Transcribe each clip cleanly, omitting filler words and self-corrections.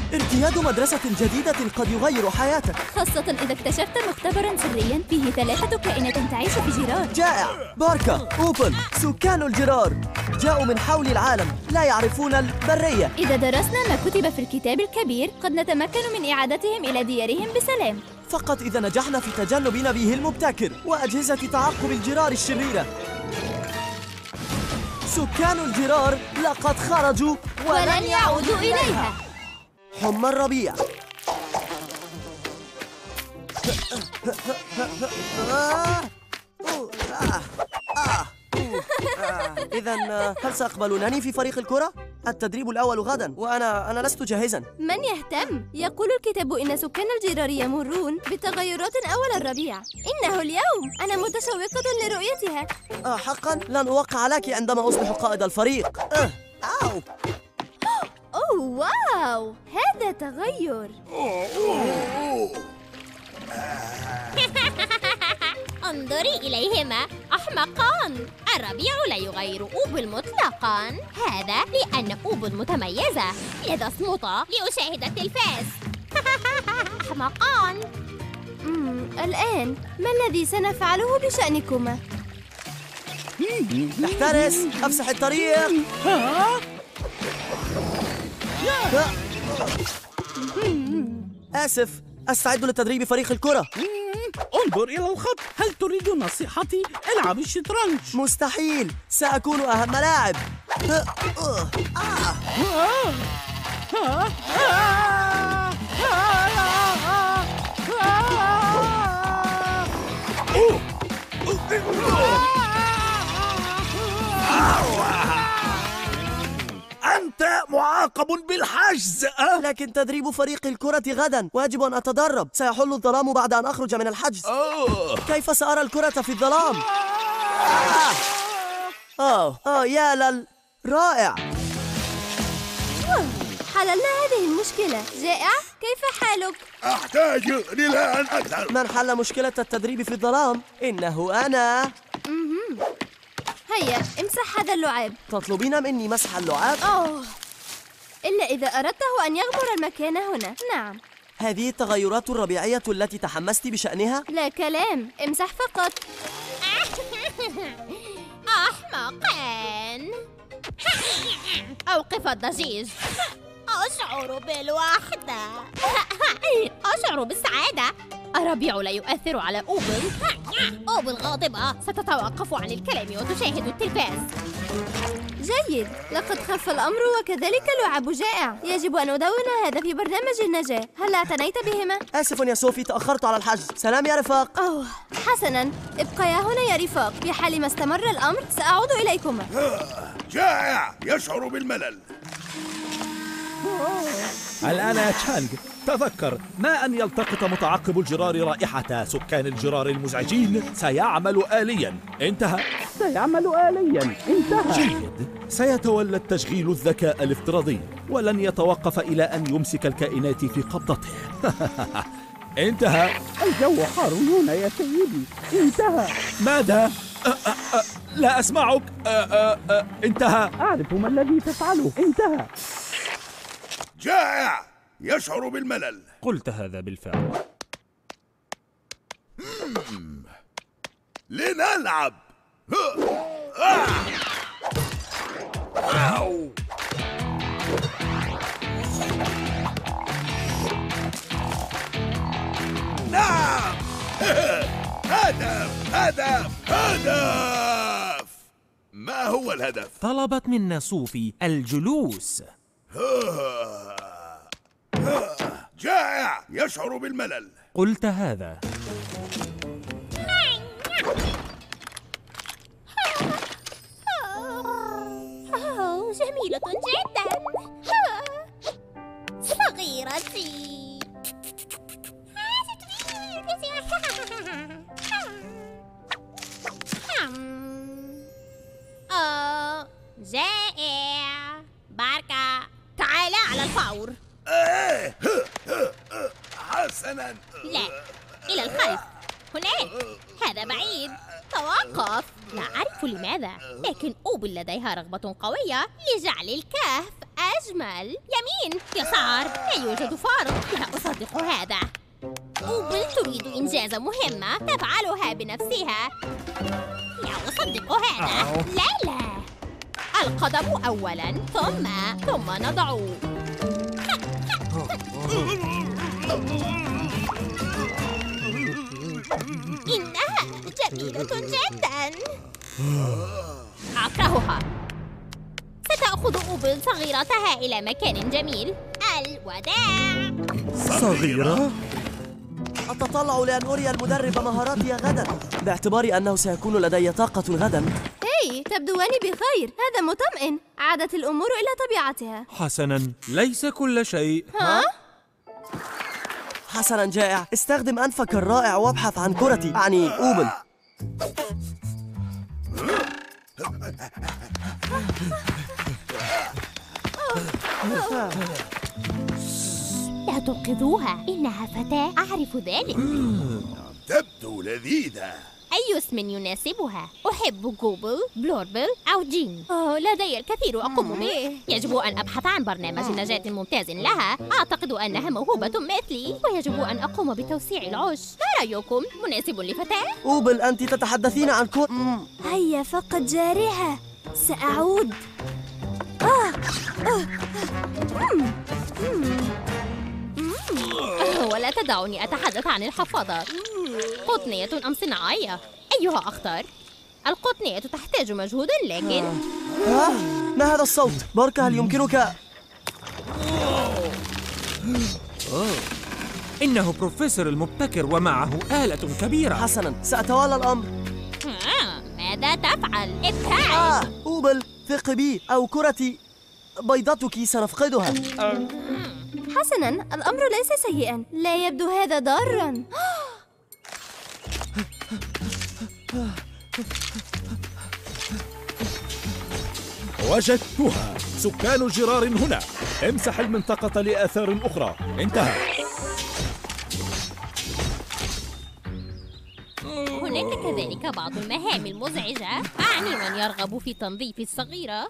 ارتياد مدرسة جديدة قد يغير حياتك. خاصة إذا اكتشفت مختبراً سرياً فيه 3 كائنات تعيش في جرار. جائع. باركا، أوبل، سكان الجرار جاءوا من حول العالم، لا يعرفون البرية. إذا درسنا ما كتب في الكتاب الكبير قد نتمكن من إعادتهم إلى ديارهم بسلام. فقط إذا نجحنا في تجنب نبيه المبتكر وأجهزة تعقب الجرار الشريرة. سكان الجرار لقد خرجوا ولن يعودوا إليها. حمى الربيع. إذا هل سيقبلونني في فريق الكرة؟ التدريب الأول غدا وأنا لست جاهزا. من يهتم؟ يقول الكتاب إن سكان الجرار يمرون بتغيرات أول الربيع. إنه اليوم، أنا متشوقة لرؤيتها. حقا لن أوقع لك عندما أصبح قائد الفريق. أوه واو، هذا تغير. انظري إليهما أحمقان. الربيع لا يغير أوبل مطلقاً. هذا لأن أوبل متميزة، لذا اصمتا لأشاهد التلفاز. أحمقان. الآن ما الذي سنفعله بشأنكما؟ احترس، أفسح الطريق. آسف، أستعد لتدريب فريق الكرة. انظر إلى الخط. هل تريد نصيحتي؟ العب الشطرنج. مستحيل، سأكون أهم لاعب. أنت معاقب بالحجز. لكن تدريب فريق الكرة غدا، واجب أن أتدرب. سيحل الظلام بعد أن أخرج من الحجز. كيف سأرى الكرة في الظلام؟ يا لل رائع. حللنا هذه المشكلة. جائع، كيف حالك؟ أحتاج للآن أكثر. من حل مشكلة التدريب في الظلام؟ إنه أنا. هيا، امسح هذا اللعاب. تطلبين مني مسح اللعاب؟ إلا إذا أردته أن يغمر المكان هنا. نعم. هذه التغيرات الربيعية التي تحمست بشأنها؟ لا كلام، امسح فقط. أحمقان. أوقف الضجيج. أشعر بالوحدة. أشعر بالسعادة. الربيع لا يؤثر على أوبل. أوبل غاضبة، ستتوقف عن الكلام وتشاهد التلفاز. جيد، لقد خف الأمر وكذلك لعب جائع. يجب أن أدون هذا في برنامج النجاة. هل اعتنيت بهما؟ آسف يا صوفي، تأخرت على الحجز. سلام يا رفاق. حسناً، ابقيا هنا يا رفاق. في حال ما استمر الأمر سأعود إليكما. جائع يشعر بالملل. الآن يا تشانغ، تذكر ما أن يلتقط متعقب الجرار رائحة سكان الجرار المزعجين سيعمل آلياً. انتهى. سيعمل آلياً. انتهى. جيد. سيتولى التشغيل الذكاء الافتراضي ولن يتوقف إلى أن يمسك الكائنات في قبضته. انتهى. الجو حار هنا يا سيدي. انتهى. ماذا؟ لا أسمعك. انتهى. أعرف ما الذي تفعله. انتهى. جائع يشعر بالملل. قلت هذا بالفعل. لنلعب. نعم. هدف. ما هو الهدف؟ طلبت منا صوفي الجلوس. جائع يشعر بالملل. قلت هذا. جميلة جدا. صغيرتي. جائع. باركا، تعال على الفور. حسناً. لا، إلى الخلف. هناك. هذا بعيد. توقف. لا أعرف لماذا، لكن أوبل لديها رغبة قوية لجعل الكهف أجمل. يمين، يسار، لا يوجد فارق. لا أصدق هذا. أوبل تريد إنجاز مهمة تفعلها بنفسها. لا أصدق هذا. لا القدم أولاً، ثم نضع. إنها جميلة جداً. أكرهها. ستأخذ أوبل صغيرتها إلى مكان جميل. الوداع. صغيرة؟ أتطلع لأن أري المدرب مهاراتي غدا، باعتبار أنه سيكون لدي طاقة غدا. هاي، تبدوان بخير. هذا مطمئن. عادت الأمور إلى طبيعتها. حسناً، ليس كل شيء. ها؟ حسناً جائع، استخدم أنفك الرائع وابحث عن كرتي، أعني أوبل. لا تنقذوها، إنها فتاة أعرف ذلك. تبدو لذيذة. أي اسم يناسبها؟ أحب جوبل، بلوربل أو جين. لدي الكثير أقوم به. يجب أن أبحث عن برنامج نجاة ممتاز لها. أعتقد أنها موهوبة مثلي، ويجب أن أقوم بتوسيع العش. ما رأيكم؟ مناسب لفتاة؟ أوبل، أنت تتحدثين عن هيا فقط جارحة، سأعود. ولا تدعوني أتحدث عن الحفاضة. قطنية أم صناعية؟ أيها أخطر؟ القطنية تحتاج مجهود، لكن ما هذا الصوت؟ باركا، هل يمكنك؟ إنه بروفيسور المبتكر ومعه آلة كبيرة. حسناً، سأتولى الأمر. ماذا تفعل؟ ابتعد. أوبل، ثق بي، أو كرتي بيضتك سنفقدها. حسناً، الأمر ليس سيئاً. لا يبدو هذا ضاراً. وجدتها. سكان جرار هنا. امسح المنطقة لآثار أخرى. انتهى. هناك كذلك بعض المهام المزعجة، أعني من يرغب في تنظيف الصغيرة،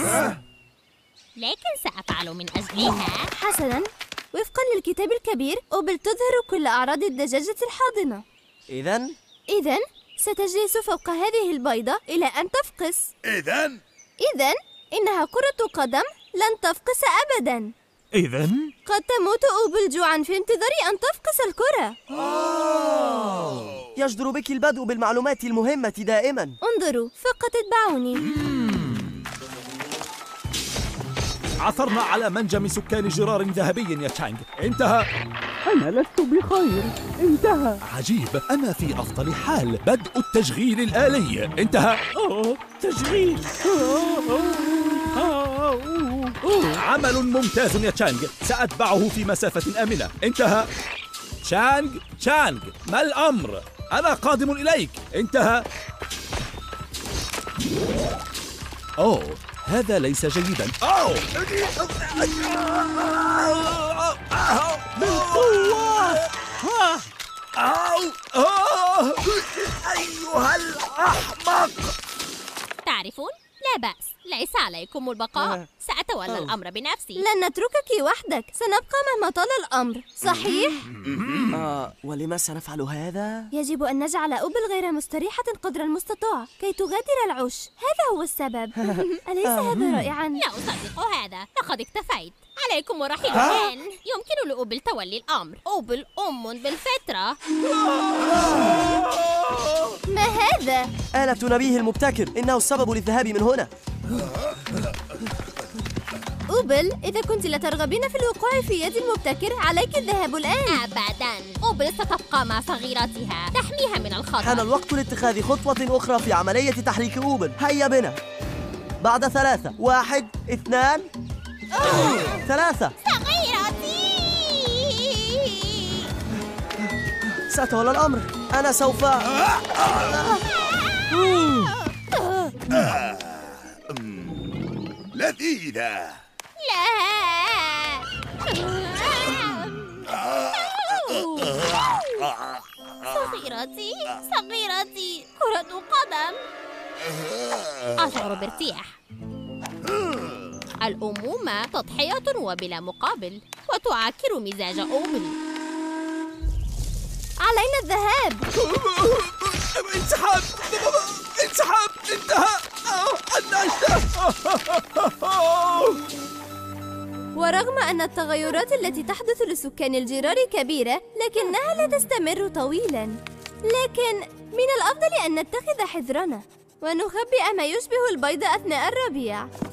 لكن سأفعل من أجلها. حسناً، وفقاً للكتاب الكبير، أوبل تظهر كل أعراض الدجاجة الحاضنة. إذن ستجلس فوق هذه البيضة إلى أن تفقس. إذن إنها كرة قدم لن تفقس أبداً. إذن قد تموت أوبل جوعاً في انتظار أن تفقس الكرة. يجدر بك البدء بالمعلومات المهمة دائماً. انظروا، فقط اتبعوني. عثرنا على منجم سكان جرار ذهبي يا تشانغ. انتهى. أنا لست بخير. انتهى. عجيب، أنا في أفضل حال. بدء التشغيل الآلي. انتهى. تشغيل. عمل ممتاز يا تشانغ، سأتبعه في مسافة آمنة. انتهى. تشانغ، ما الأمر؟ أنا قادم إليك. انتهى. هذا ليس جيدا. بالقوة. أيها الأحمق. تعرفون؟ لا بأس، ليس عليكم البقاء. سأتولى الأمر بنفسي. لن نتركك وحدك، سنبقى مهما طال الأمر، صحيح؟ ولما سنفعل هذا؟ يجب أن نجعل أوبل غير مستريحة قدر المستطاع كي تغادر العش. هذا هو السبب. أليس هذا رائعاً؟ لا أصدق هذا، لقد اكتفيت. عليكم ورحيل الآن. يمكن لأوبل تولي الأمر. أوبل بالفطرة. ما هذا؟ آلة نبيه المبتكر، إنه السبب للذهاب من هنا. أوبل، إذا كنت لا ترغبين في الوقوع في يد المبتكر، عليك الذهاب الآن. أبداً، أوبل ستبقى مع صغيرتها تحميها من الخطر. حان الوقت لاتخاذ خطوة أخرى في عملية تحريك أوبل. هيا بنا. بعد 3، 1، 2، 3. صغيرتي. سأتولى الأمر. أنا سوف لذيذة. لا. صغيرتي صغيرتي، كرة قدم. أشعر بارتياح. الأمومة تضحية وبلا مقابل، وتعكر مزاج أوبل. علينا الذهاب. انسحاب انسحاب، انتهى ورغم أن التغيرات التي تحدث لسكان الجرار كبيرة، لكنها لا تستمر طويلاً. لكن من الأفضل أن نتخذ حذرنا ونخبئ ما يشبه البيض أثناء الربيع.